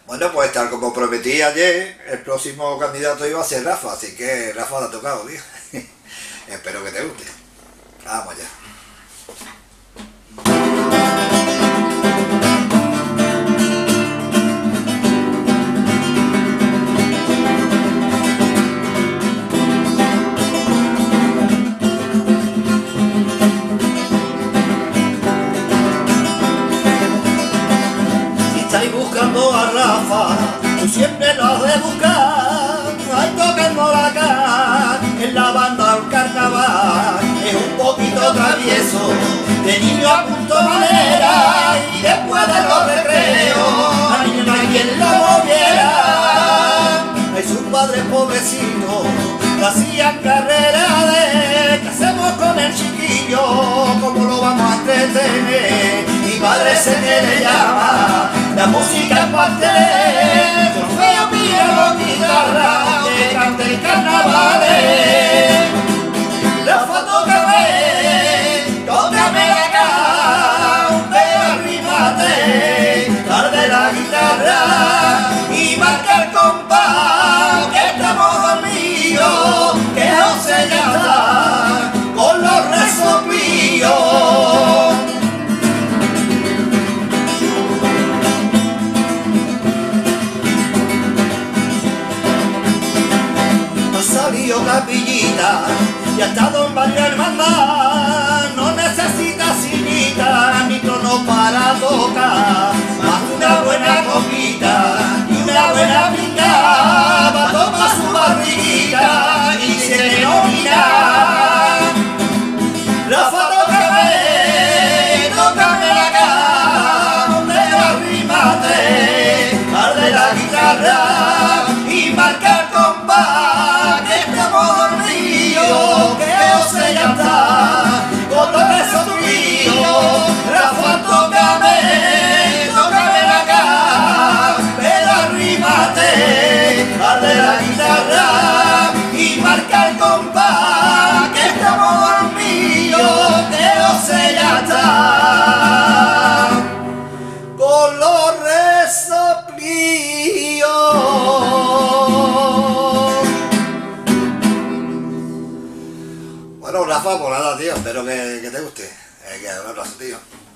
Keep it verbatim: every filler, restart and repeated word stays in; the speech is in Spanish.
Bueno, pues tal como prometí ayer, el próximo candidato iba a ser Rafa, así que Rafa te ha tocado, tío. Espero que te guste. Vamos allá. Si estáis buscando a Rafa, tú siempre lo has de buscar. Hay tocando la cara en la banda al carnaval. Es un poquito travieso, de niño a punto madera, y después de los recreos a niño no hay quien lo moviera. Hay sus padres pobrecitos, lo hacían carrera de ¿qué hacemos con el chiquillo? ¿Cómo lo vamos a entretener? Mi padre se le llama la música es pastel, trofeo, piano, guitarra, que cante el carnaval. Rafa, tócame, tócame la cante, arrímate, tarde la guitarra y marca el compás, que estamos dormidos, que José ya está con los resopillos. Salió capillita y ha estado en varias hermandad, no necesita sillita ni trono para tocar, más una buena copita y una buena pinta para tomar su barriguita y se denomina. Rafa, tócame, tócame la cama, arrímate, arde la guitarra y marca el compás, que estamos dormidos, que José ya está con los resopillos. Rafa, tócame, tócame la cama, pero arrímate, arde la guitarra y marca el compás, que estamos dormidos, que José ya está con los resoplillos. Bueno, Rafa, pues nada, tío, espero que, que te guste. Eh, que un abrazo, tío.